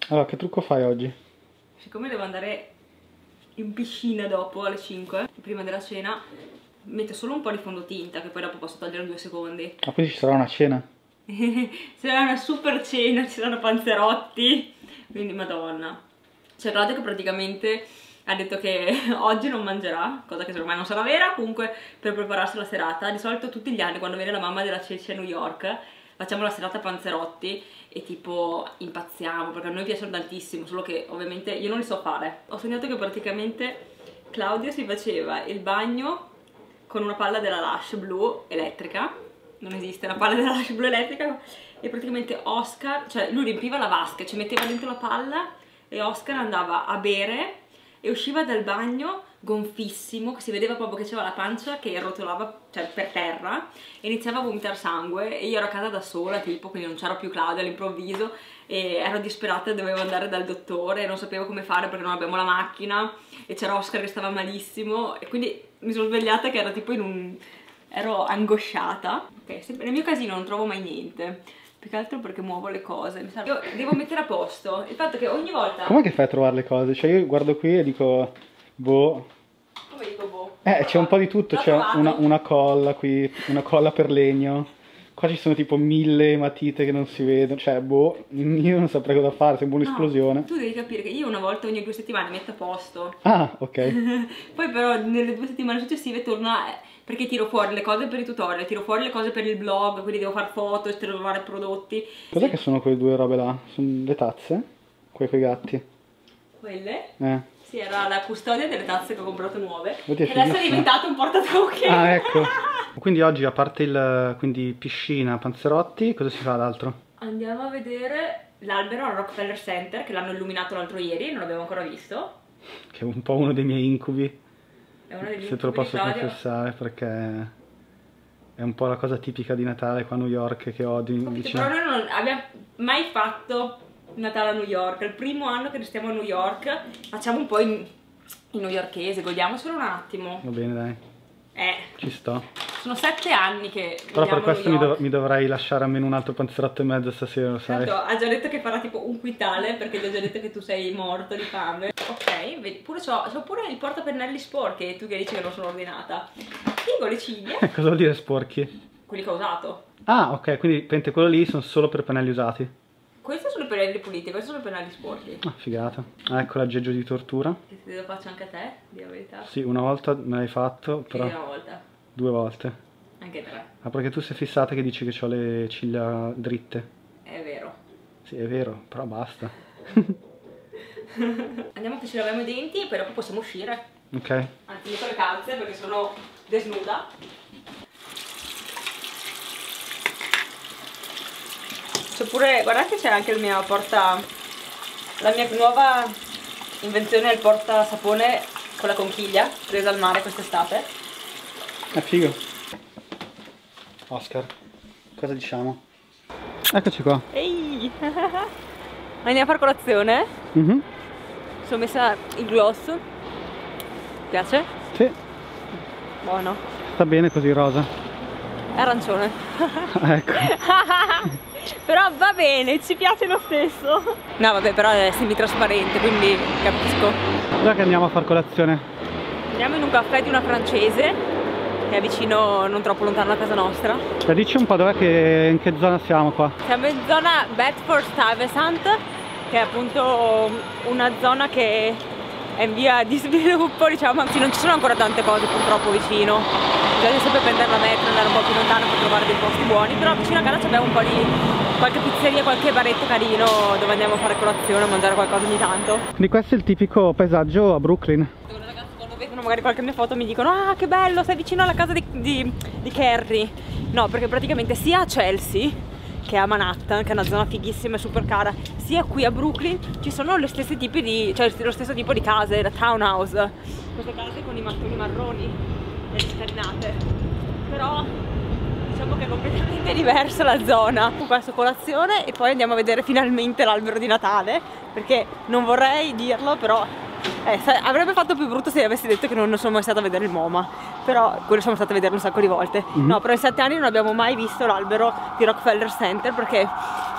Allora, che trucco fai oggi? Siccome devo andare in piscina dopo alle 5, prima della cena, metto solo un po' di fondotinta che poi dopo posso togliere in 2 secondi. Ah, quindi ci sarà una cena? Sarà una super cena, ci saranno panzerotti, quindi madonna. C'è Claudio che praticamente ha detto che oggi non mangerà, cosa che ormai non sarà vera, comunque per prepararsi la serata. Di solito tutti gli anni quando viene la mamma della Ceci a New York facciamo la serata panzerotti e tipo impazziamo perché a noi piacciono tantissimo, solo che ovviamente io non li so fare. Ho sognato che praticamente Claudio si faceva il bagno con una palla della Lush blu elettrica, non esiste la palla della Lush blu elettrica, e praticamente Oscar, cioè lui riempiva la vasca, ci metteva dentro la palla e Oscar andava a bere e usciva dal bagno gonfissimo, che si vedeva proprio che c'era la pancia che rotolava, cioè, per terra, e iniziava a vomitare sangue e io ero a casa da sola tipo, quindi non c'era più Claudia all'improvviso e ero disperata e dovevo andare dal dottore e non sapevo come fare perché non abbiamo la macchina e c'era Oscar che stava malissimo e quindi mi sono svegliata che era tipo in un... ero angosciata. Ok, nel mio casino non trovo mai niente, più che altro perché muovo le cose. Io devo mettere a posto il fatto che ogni volta... Com'è che fai a trovare le cose? Cioè io guardo qui e dico, boh... Come dico boh? c'è un po' di tutto, c'è una colla qui, una colla per legno. Qua ci sono tipo 1000 matite che non si vedono, cioè boh, io non saprei cosa fare, sembra un'esplosione. Tu devi capire che io una volta ogni 2 settimane metto a posto. Ah, ok. Poi però nelle 2 settimane successive torno a... perché tiro fuori le cose per i tutorial, tiro fuori le cose per il blog, quindi devo fare foto e trovare prodotti. Cos'è che sono quelle due robe là? Sono le tazze? Quei gatti? Quelle? Sì, era la custodia delle tazze che ho comprato nuove. Oddio, E adesso è diventato un portatocchi. Ah, ecco. Quindi oggi, a parte quindi piscina, panzerotti, cosa si fa d'altro? Andiamo a vedere l'albero al Rockefeller Center, che l'hanno illuminato l'altro ieri, non l'abbiamo ancora visto. Che è un po' uno dei miei incubi. È uno degli Se te lo posso confessare, perché è un po' la cosa tipica di Natale qua a New York che odio. Però noi non abbiamo mai fatto Natale a New York. È il primo anno che stiamo a New York, facciamo un po' in newyorkese, godiamocelo un attimo. Va bene, dai. Ci sto. Sono 7 anni che però per questo New mi dovrei lasciare almeno un altro panzerotto e mezzo stasera, lo sai. Tanto ha già detto che farà tipo un quintale perché gli ho già detto che tu sei morto di fame. Ok, vedi, pure c'ho pure il portapennelli sporchi e tu che dici che non sono ordinata. Figo, le ciglia. Cosa vuol dire sporchi? Quelli che ho usato. Ah, ok, quindi quello lì sono solo per pennelli usati. Questi sono i pennelli puliti, questi sono i pennelli sporchi. Ah, figata. Ah, ecco l'aggeggio di tortura. Che te lo faccio anche a te, di la verità. Sì, una volta me l'hai fatto, però... Una volta. 2 volte. Anche 3. Ah, perché tu sei fissata che dici che ho le ciglia dritte. È vero. Sì, è vero, però basta. Andiamo che ci laviamo i denti e poi dopo possiamo uscire. Ok. Anzi, metto le calze perché sono desnuda. C'è pure, guardate, c'è anche il mio la mia nuova invenzione è il porta sapone con la conchiglia presa al mare quest'estate. È figo. Oscar, cosa diciamo? Eccoci qua. Ehi! Andiamo a fare colazione. Sono messa il gloss. Ti piace? Sì. Buono. Sta bene così rosa. È arancione. Ecco. Però va bene, ci piace lo stesso. No vabbè, però è semitrasparente, quindi capisco. Dov'è che andiamo a far colazione? Andiamo in un caffè di una francese che è vicino, non troppo lontano da casa nostra. Cioè, dici un po' in che zona siamo qua? Siamo in zona Bedford-Stuyvesant, che è appunto una zona che è in via di sviluppo, diciamo, anzi non ci sono ancora tante cose purtroppo vicino. Bisogna sempre prendere la metro, andare un po' più lontano per trovare dei posti buoni, però vicino a casa abbiamo un po' di qualche pizzeria, qualche baretto carino dove andiamo a fare colazione, a mangiare qualcosa ogni tanto. Quindi questo è il tipico paesaggio a Brooklyn. Dove le ragazze quando vedono magari qualche mia foto mi dicono: ah che bello, sei vicino alla casa di Carrie. No, perché praticamente sia a Chelsea che a Manhattan, che è una zona fighissima e super cara, sia qui a Brooklyn ci sono lo stesso tipo di case, la townhouse, queste case con i mattoni marroni e le scalinate, però diciamo che è completamente diversa la zona. Con questo colazione e poi andiamo a vedere finalmente l'albero di Natale, perché non vorrei dirlo, però avrebbe fatto più brutto se gli avessi detto che non sono mai stata a vedere il MoMA, però quello siamo stati a vedere un sacco di volte. No, però in 7 anni non abbiamo mai visto l'albero di Rockefeller Center, perché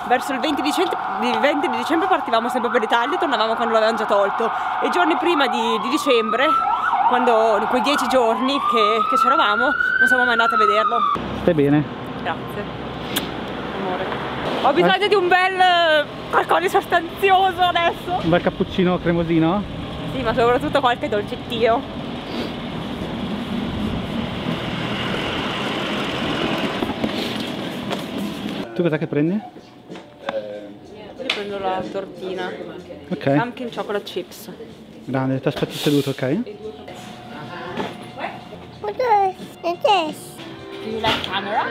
verso il 20 di dicembre partivamo sempre per l'Italia e tornavamo quando l'avevamo già tolto. E i giorni prima di dicembre, quando quei 10 giorni che c'eravamo, non siamo mai andati a vederlo. Stai bene? Grazie, amore. Ho bisogno di un bel qualcosa di sostanzioso adesso. Un bel cappuccino cremosino? Sì, ma soprattutto qualche dolcettino. Tu cos'è che prendi? Io prendo la tortina. Ok. Pumpkin chocolate chips. Grande, ti aspetto seduto, ok? What is this? Do you like camera?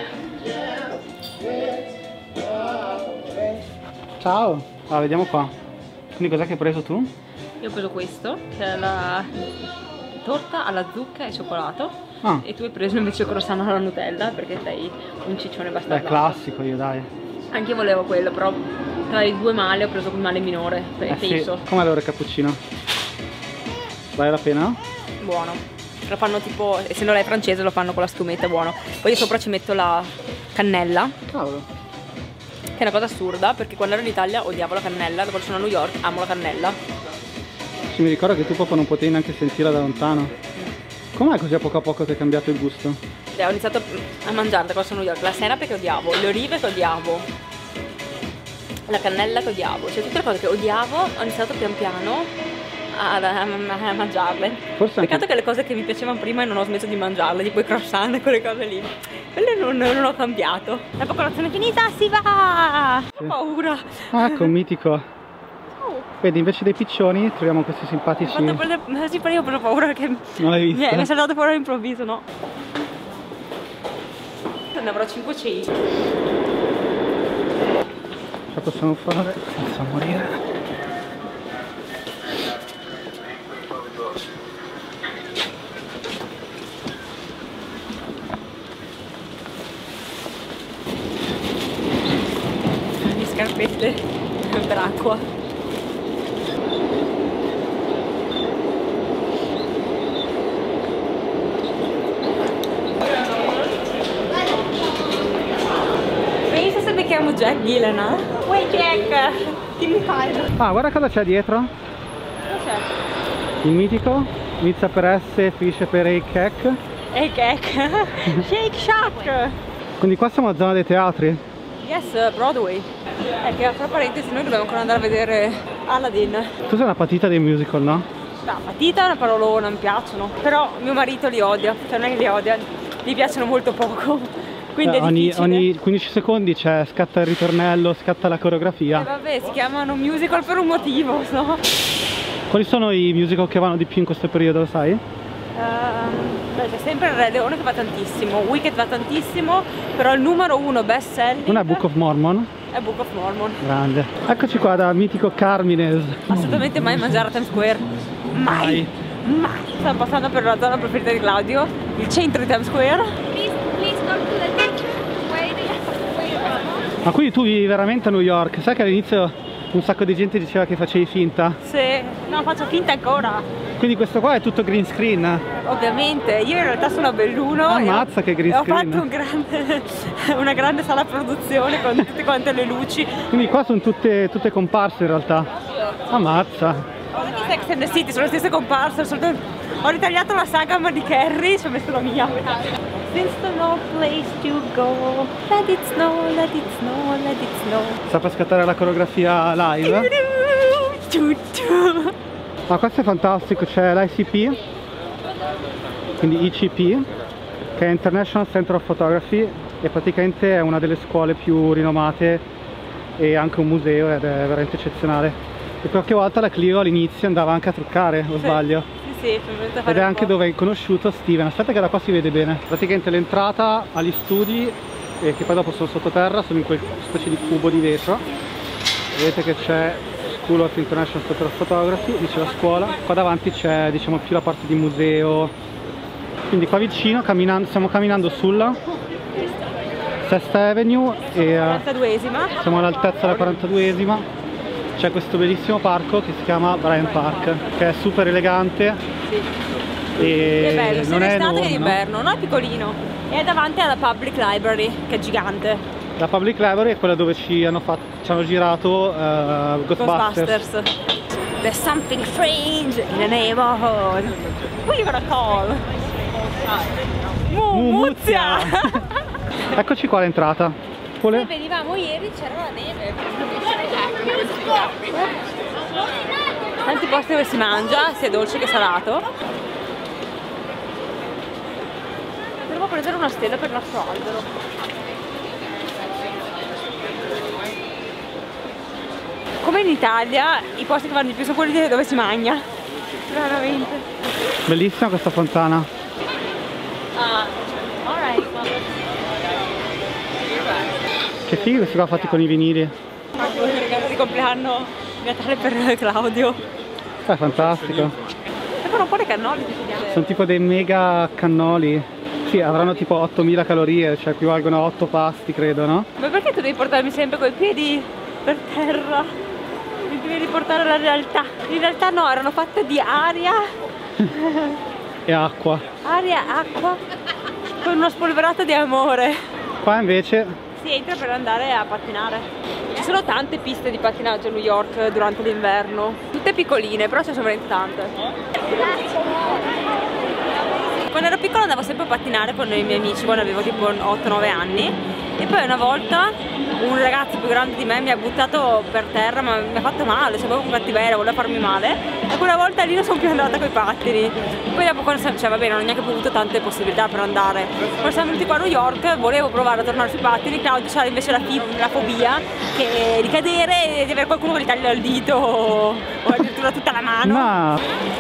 Ciao! Ah, vediamo qua. Quindi cos'è che hai preso tu? Io ho preso questo, che è la torta alla zucca e cioccolato. Ah. E tu hai preso invece il croissant alla Nutella, perché sei un ciccione Beh, bastardo. classico io, dai. Anche io volevo quello, però tra i due male ho preso il male minore, penso. Sì. Com'è allora il cappuccino? Vale la pena? Buono. Lo fanno tipo, essendo lei francese, lo fanno con la schiumetta, buono. Poi sopra ci metto la cannella, Cavolo. che è una cosa assurda, perché quando ero in Italia odiavo la cannella, dopo sono a New York amo la cannella. Sì, mi ricordo che tu proprio non potevi neanche sentirla da lontano. Com'è così a poco che è cambiato il gusto? Ho iniziato a mangiare da quando sono a New York, la senape che odiavo, le olive che odiavo, la cannella che odiavo, cioè tutte le cose che odiavo ho iniziato pian piano a mangiarle. Forse Peccato anche... che le cose che mi piacevano prima e non ho smesso di mangiarle, tipo i croissant e quelle cose lì, quelle non ho cambiato. La colazione è finita, si va! Sì. Ho paura. Ah, ecco, un mitico. Vedi, invece dei piccioni troviamo questi simpatici... Sì, però io ho preso paura che Non l'hai mi visto? è saltato fuori all'improvviso, no? Ne avrò 500. Ce la possiamo fare senza morire. Le scarpette per acqua. Pensa se becchiamo Jack Gyllenhaal. Uè Jack, dimmi fai. Ah, guarda cosa c'è dietro. Cos'è? Il mitico. Pizza per S, fish per A cake. Hey Jack. Shake Shack. Quindi qua siamo alla zona dei teatri. Yes, Broadway. Che tra parentesi noi dobbiamo ancora andare a vedere Aladdin. Tu sei una patita dei musical, no? No, patita è una parolona, mi piacciono. Però mio marito li odia, cioè non è che li odia, gli piacciono molto poco. Quindi è difficile. Ogni 15 secondi scatta il ritornello, scatta la coreografia. E vabbè, si chiamano musical per un motivo, no? Quali sono i musical che vanno di più in questo periodo, lo sai? Beh, c'è sempre il Re Leone che va tantissimo, Wicked va tantissimo, però il numero uno best selling Non è Book of Mormon? è Book of Mormon. Grande. Eccoci qua da mitico Carmines. Assolutamente mai mangiare a Times Square. Mai! Mai! Stiamo passando per la zona preferita di Claudio, il centro di Times Square. Please go to the teacher. Wait. Ma quindi tu vivi veramente a New York? Sai che all'inizio un sacco di gente diceva che facevi finta? Sì, no, faccio finta ancora. Quindi questo qua è tutto green screen? Ovviamente, io in realtà sono a Belluno. Ammazza che green ho screen. fatto una grande sala produzione con tutte quante le luci. Quindi qua sono tutte comparse in realtà. Ammazza. Anche Sex and the City sono le stesse comparse, ho ritagliato la sagama di Carrie, ci ho messo la mia. Since the no place to go, let it snow, let it snow, let it snow. Sta per scattare la coreografia live. Ma questo è fantastico, c'è l'ICP, quindi ICP, che è International Center of Photography, e praticamente è una delle scuole più rinomate e anche un museo, ed è veramente eccezionale. E qualche volta la Clio all'inizio andava anche a truccare, o sbaglio? Sì, sono venuta a fare Ed è un anche po'. dove hai conosciuto Steven. Aspetta che da qua si vede bene. Praticamente l'entrata agli studi, che poi dopo sono sottoterra, sono in quel specie di cubo di vetro. Vedete che c'è School of International Center of Photography, dice la scuola. Qua davanti c'è, diciamo, più la parte di museo. Quindi qua vicino, stiamo camminando sulla Sesta Avenue e 42esima. siamo all'altezza della 42esima. C'è questo bellissimo parco che si chiama Bryant Park, che è super elegante. Sì. E È bello, sia non è d'estate che enorme, no? d'inverno, no? È piccolino. E è davanti alla Public Library, che è gigante. La Public Library è quella dove ci hanno girato Ghostbusters. There's something strange in the neighborhood. Who are you gonna call? Muzia! Eccoci qua l'entrata. Se venivamo ieri c'era la neve. Tanti posti dove si mangia, sia dolce che salato. Devo prendere una stella per il nostro albero. Come in Italia, i posti che vanno di più sono quelli dove si mangia. Veramente. Bellissima questa fontana. Alright. Che figo questi qua fatti con i vinili. Il regalo di compleanno di Natale per Claudio. È fantastico. Ecco un po' le cannoli. Sono tipo dei mega cannoli. Sì, avranno tipo 8000 calorie, cioè equivalgono a 8 pasti, credo, no? Ma perché tu devi portarmi sempre coi piedi per terra? Mi devi riportare alla realtà. In realtà no, erano fatte di aria. E acqua. Aria, acqua, con una spolverata di amore. Qua invece Si entra per andare a pattinare. Ci sono tante piste di pattinaggio a New York durante l'inverno. Tutte piccoline, però ce ne sono veramente tante. Quando ero piccola andavo sempre a pattinare con i miei amici, quando avevo tipo 8-9 anni. E poi una volta un ragazzo più grande di me mi ha buttato per terra, ma mi ha fatto male, sapevo con cattiveria, voleva farmi male. E quella volta lì non sono più andata coi pattini. Poi dopo quando cioè vabbè, non ho neanche avuto tante possibilità per andare. Quando siamo venuti qua a New York volevo provare a tornare sui pattini, Claudio c'era invece la fobia di cadere e di avere qualcuno che gli taglia il dito o addirittura tutta la mano. no.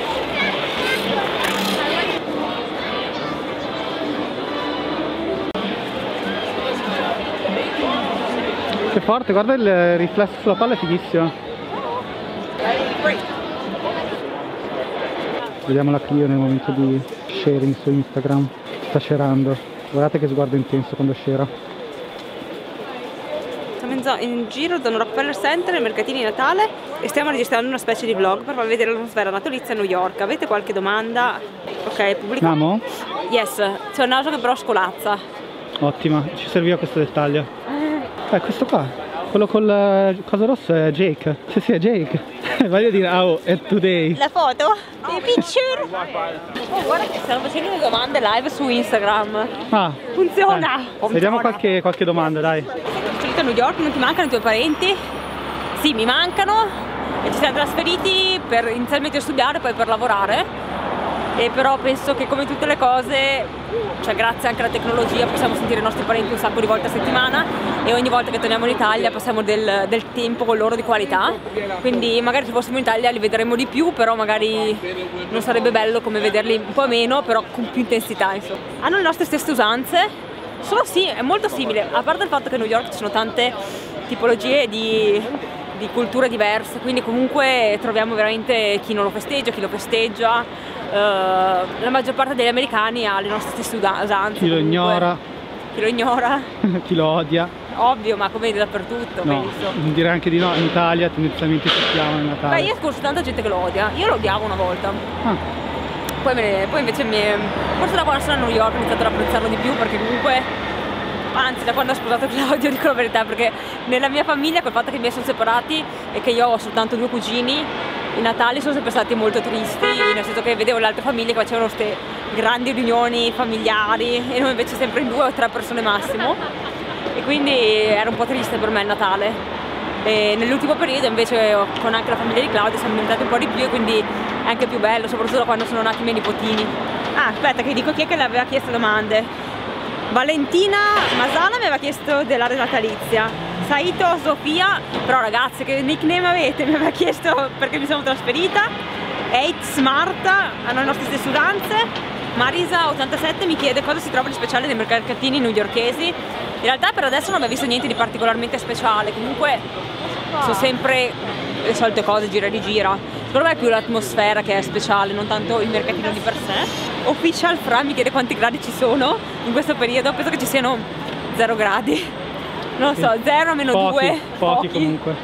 Che forte, guarda il riflesso sulla palla, è fighissimo. Vediamo la Clio nel momento di sharing su Instagram. Sta scerando. Guardate che sguardo intenso quando scera. Siamo in giro da un Rockefeller Center, ai mercatini di Natale, e stiamo registrando una specie di vlog per farvi vedere l'atmosfera natalizia a New York. Avete qualche domanda? Ok, pubblico. Andiamo? Yes, c'è un naso che però scolazza. Ottima, ci serviva questo dettaglio. Questo qua, quello col coso rosso è Jake. Sì, è Jake. Voglio dire, oh, è today. La foto? The picture? Oh, guarda che stanno facendo le domande live su Instagram. Funziona! Vediamo qualche domanda, dai. A New York non ti mancano i tuoi parenti? Sì, mi mancano. E ci siamo trasferiti per inizialmente studiare, poi per lavorare. E però penso che come tutte le cose, cioè grazie anche alla tecnologia, possiamo sentire i nostri parenti un sacco di volte a settimana, e ogni volta che torniamo in Italia passiamo del tempo con loro di qualità. Quindi magari se fossimo in Italia li vedremo di più, però magari non sarebbe bello come vederli un po' meno, però con più intensità, insomma. Hanno le nostre stesse usanze, solo sì, è molto simile, a parte il fatto che a New York ci sono tante tipologie di culture diverse, quindi comunque troviamo veramente chi non lo festeggia, chi lo festeggia. La maggior parte degli americani ha le nostre stesse usanze. Chi lo ignora. Chi lo ignora. Chi lo odia. Ovvio, ma come dappertutto, no, penso. Direi anche di no, in Italia tendenzialmente festeggiamo nel Natale. Beh, io conosco tanta gente che lo odia, io lo odiavo una volta. Poi invece forse da quando sono a New York ho iniziato ad apprezzarlo di più, perché comunque, anzi da quando ho sposato Claudio, dico la verità, perché nella mia famiglia col fatto che i miei sono separati e che io ho soltanto 2 cugini, i Natali sono sempre stati molto tristi, nel senso che vedevo le altre famiglie che facevano queste grandi riunioni familiari e noi invece sempre in 2 o 3 persone massimo, e quindi era un po' triste per me il Natale. E nell'ultimo periodo invece con anche la famiglia di Claudio siamo diventati un po' di più, e quindi è anche più bello, soprattutto da quando sono nati i miei nipotini. Aspetta che dico chi è che le aveva chiesto domande. Valentina Masala mi aveva chiesto dell'area natalizia. Saito Sofia, però ragazze che nickname avete, mi aveva chiesto perché mi sono trasferita. 8 Smart hanno le nostre stesse usanze. Marisa 87 mi chiede cosa si trova di speciale nei mercatini newyorkesi. In realtà per adesso non avevo visto niente di particolarmente speciale, comunque sono sempre le solite cose, gira e rigira. Secondo me è più l'atmosfera che è speciale, non tanto il mercatino di per sé. Official Fra mi chiede quanti gradi ci sono in questo periodo, penso che ci siano 0 gradi. Non lo so, 0 meno 2. Pochi comunque.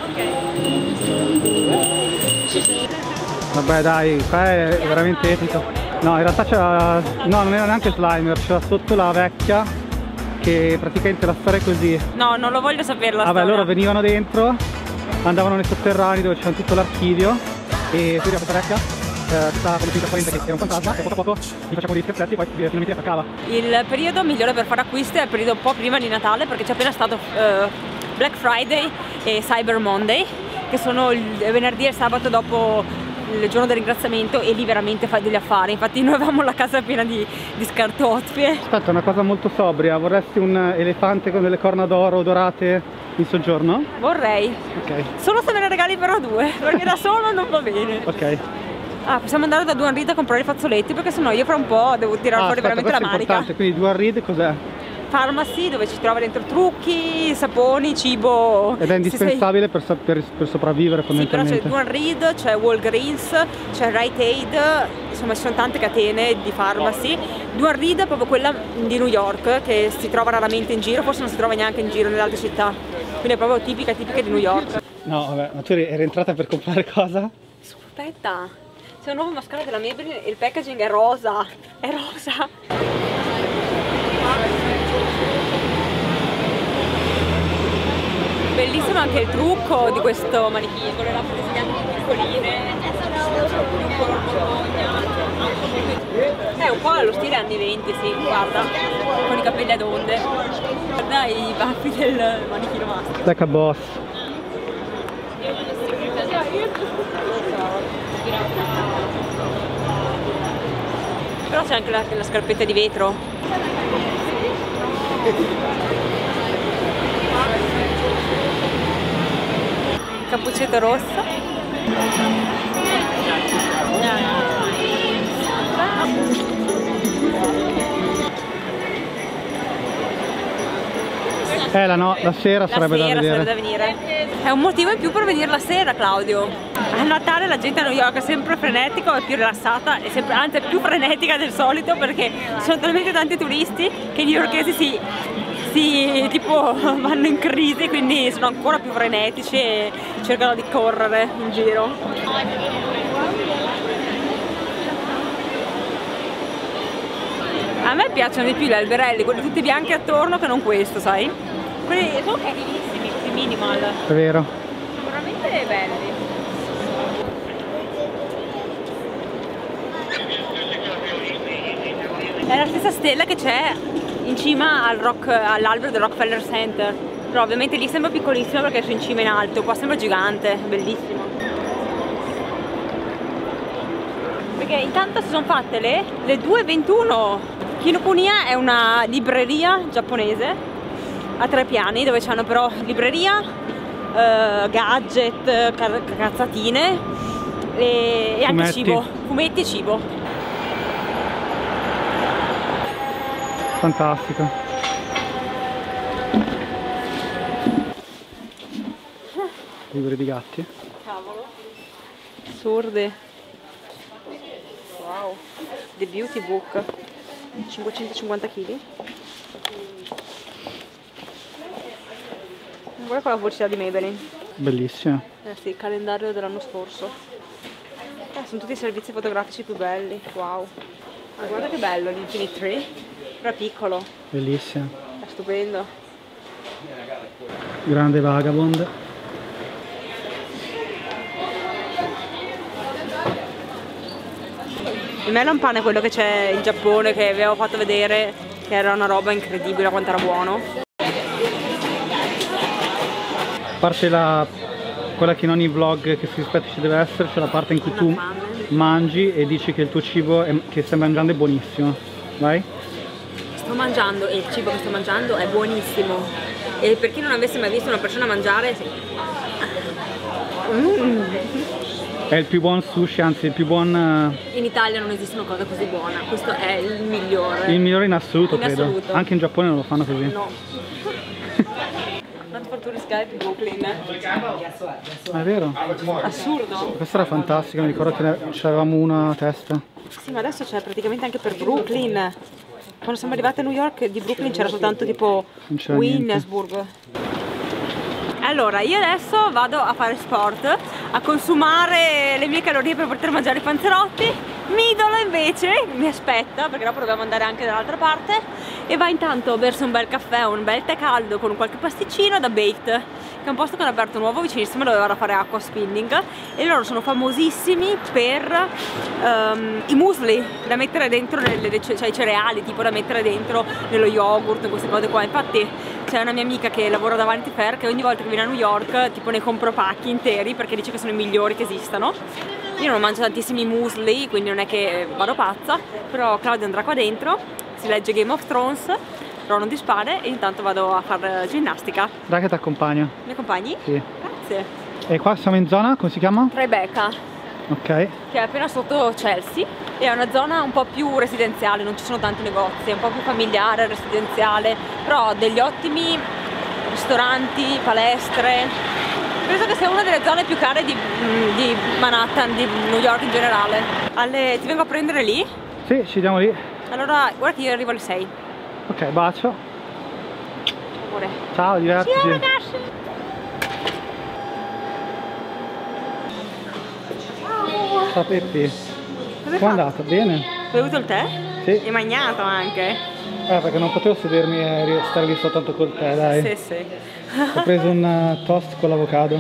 Vabbè dai, qua è veramente epico. No, in realtà c'era. No, non era neanche Slimer, c'era sotto la vecchia che praticamente la storia è così. No, non lo voglio sapere la Vabbè, storia. loro venivano dentro, andavano nei sotterranei dove c'era tutto l'archivio e poi questa vecchia stava come finta che era un fantasma e poco a poco gli facciamo dei scherzetti e poi finalmente attaccava. Il periodo migliore per fare acquisti è il periodo un po' prima di Natale, perché c'è appena stato Black Friday e Cyber Monday, che sono il venerdì e il sabato dopo il giorno del ringraziamento, e lì veramente fai degli affari. Infatti noi avevamo la casa piena di scartoffie. Aspetta, una cosa molto sobria, vorresti un elefante con delle corna d'oro dorate in soggiorno? Vorrei, Ok, solo se me ne regali però due, perché da solo non va bene. ok. Ah, possiamo andare da Duan Reed a comprare i fazzoletti, perché sennò io fra un po' devo tirare fuori Aspetta, veramente la questo è manica. importante, quindi Duan Reed cos'è? Pharmacy, dove ci trova dentro trucchi, saponi, cibo. Ed è indispensabile per sopravvivere Sì, però c'è fondamentalmente. Duan Reed, c'è Walgreens, c'è Rite Aid, insomma ci sono tante catene di farmaci. Duan Reed è proprio quella di New York, che si trova raramente in giro, forse non si trova neanche in giro nelle altre città, quindi è proprio tipica di New York. No, vabbè, ma tu eri entrata per comprare cosa? Aspetta, c'è un nuovo mascara della Maybelline e il packaging è rosa, è rosa. Bellissimo anche il trucco di questo manichino, con le lampade bianche piccoline. È un po' allo stile anni 20, sì, guarda, con i capelli ad onde. Guarda i baffi del manichino maschio. Like a boss. Però c'è anche la scarpetta di vetro. Cappuccetto rosso. La sera sarebbe da vedere. Sarebbe da venire. È un motivo in più per venire la sera, Claudio. A Natale la gente a New York è sempre frenetica, è più rilassata, è sempre, anzi è più frenetica del solito, perché ci sono talmente tanti turisti che i newyorkesi tipo vanno in crisi, quindi sono ancora più frenetici e cercano di correre in giro. A me piacciono di più gli alberelli, quelli tutti bianchi attorno, che non questo, sai? Quelli sono carinissimi, questi minimal. È vero. Veramente belli. È la stessa stella che c'è in cima all'albero del Rockefeller Center. Però ovviamente lì sembra piccolissimo perché sono in cima in alto, qua sembra gigante, bellissimo. Perché intanto si sono fatte le 2:21. Kinokuniya è una libreria giapponese a 3 piani, dove c'hanno però libreria, gadget, cazzatine e anche Fumetti. cibo, fumetti e cibo. Fantastico. Libri di gatti. Cavolo. Assurde. Wow. The Beauty Book. 550 kg. Guarda qua la pubblicità di Maybelline. Bellissima. Sì, il calendario dell'anno scorso. Sono tutti i servizi fotografici più belli. Wow. Ma guarda che bello l'Infinite Tree. Però è piccolo. Bellissima. È stupendo. Grande Vagabond. Il melon pan è quello che c'è in Giappone, che vi avevo fatto vedere, che era una roba incredibile quanto era buono. A parte quella che in ogni vlog che si rispetta ci deve essere, c'è la parte in cui tu mangi e dici che il tuo cibo che stai mangiando è buonissimo. Vai? Sto mangiando e il cibo che sto mangiando è buonissimo. E per chi non avesse mai visto una persona mangiare, È il più buon sushi, anzi il più buon... in Italia non esiste una cosa così buona. Questo è il migliore. Il migliore in assoluto, In credo. assoluto. Anche in Giappone non lo fanno così. No. Not for tourist guide Brooklyn. Ma è vero? Assurdo. Questa era fantastica, mi ricordo che ce l'avevamo una a testa. Sì, ma adesso c'è praticamente anche per Brooklyn. Quando siamo arrivati a New York di Brooklyn c'era soltanto tipo Non c'era Williamsburg. Allora, io adesso vado a fare sport, a consumare le mie calorie per poter mangiare i panzerotti. Midolo invece mi aspetta, perché dopo dobbiamo andare anche dall'altra parte, e va intanto a bersi un bel caffè o un bel tè caldo con qualche pasticcino da Baked, che è un posto che hanno aperto nuovo vicinissimo dove vado a fare acqua spinning, e loro sono famosissimi per i muesli da mettere dentro, cioè i cereali tipo da mettere dentro nello yogurt, queste cose qua. Infatti c'è una mia amica che lavora da Vanity Fair che ogni volta che viene a New York tipo ne compro pacchi interi perché dice che sono i migliori che esistano. Io non mangio tantissimi muesli, quindi non è che vado pazza, però Claudia andrà qua dentro, si legge Game of Thrones, Trono di Spade, e intanto vado a fare ginnastica. Dai che ti accompagno. Mi accompagni? Sì. Grazie. E qua siamo in zona, come si chiama? Tribeca, Ok. che è appena sotto Chelsea, e è una zona un po' più residenziale, non ci sono tanti negozi, è un po' più familiare, residenziale, però ha degli ottimi ristoranti, palestre. Penso che sia una delle zone più care di Manhattan, di New York in generale. Ti vengo a prendere lì? Sì, ci diamo lì. Allora, guarda che io arrivo alle 6. Ok, bacio. Amore. Ciao, divertiti. Ciao ragazzi. Ciao Peppi. Come Com'è andata? Bene? Hai bevuto il tè? Sì. E mangiato anche? Perché non potevo sedermi e stare lì soltanto col tè, dai. Sì, sì. Ho preso un toast con l'avocado.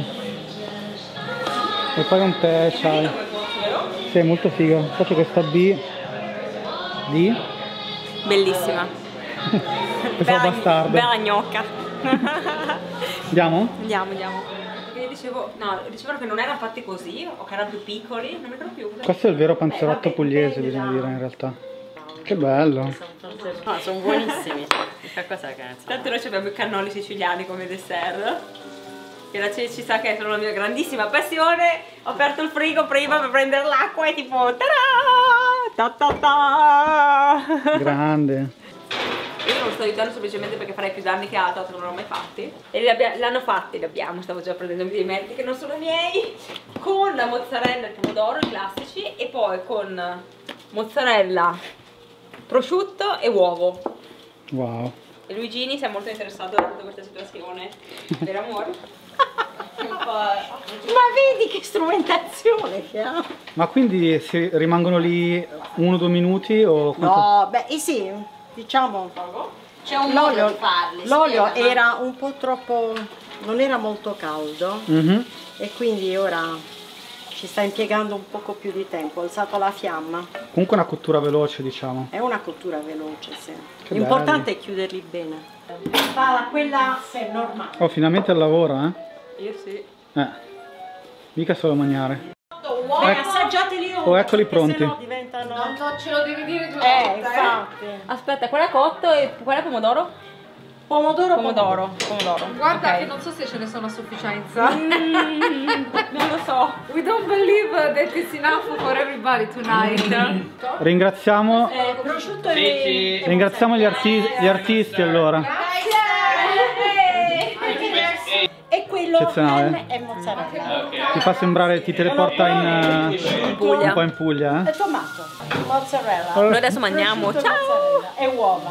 E poi un tè chai. Sì, è molto figo. Faccio questa B di Bellissima. questa bastarda. Bella gnocca. Andiamo? Andiamo, andiamo. Perché dicevano che non erano fatti così, o che erano più piccoli, non mi ricordo più. Questo è il vero panzerotto pugliese, bisogna dire in realtà. Che bello. No, sono buonissimi. Che cos'è che Tanto noi abbiamo i cannoli siciliani come dessert. Che la Ceci sa che sono la mia grandissima passione. Ho aperto il frigo prima per prendere l'acqua e tipo ta-da! Ta-ta-ta! Grande. Io non lo sto aiutando semplicemente perché farei più danni che altro, non l'ho mai fatti. E l'hanno fatti, stavo già prendendo dei meriti che non sono miei. Con la mozzarella e il pomodoro, i classici, e poi con mozzarella, prosciutto e uovo. Wow. E Luigini si è molto interessato a tutta questa situazione. Vero amore? Ma vedi che strumentazione che ha? Ma quindi rimangono lì 1-2 minuti o quanto? No, beh, sì, diciamo. C'è un modo di farli. L'olio spiega, era un po' troppo, non era molto caldo Mhm. e quindi ora ci sta impiegando un poco più di tempo. Ho alzato la fiamma. Comunque una cottura veloce, diciamo. È una cottura veloce, sì. Che L'importante è chiuderli bene. Fa quella se è normale. Oh, finalmente al lavoro, eh? Io sì. Mica solo mangiare. Assaggiateli ora. Oh, eccoli perché pronti. sennò diventano. No, ce lo devi dire 2 volte. Infatti. Aspetta, quello è cotto e quello è pomodoro? Pomodoro. Guarda Ok. che non so se ce ne sono a sufficienza. Non lo so. We don't believe that it's enough for everybody tonight. Ringraziamo, Prosciutto e ringraziamo gli artisti allora. e quello Eccezionale. è mozzarella. Ti fa sembrare, ti teleporta un po' in Puglia, eh? E tomato, mozzarella. Noi adesso mangiamo. prosciutto e Ciao! mozzarella e uova.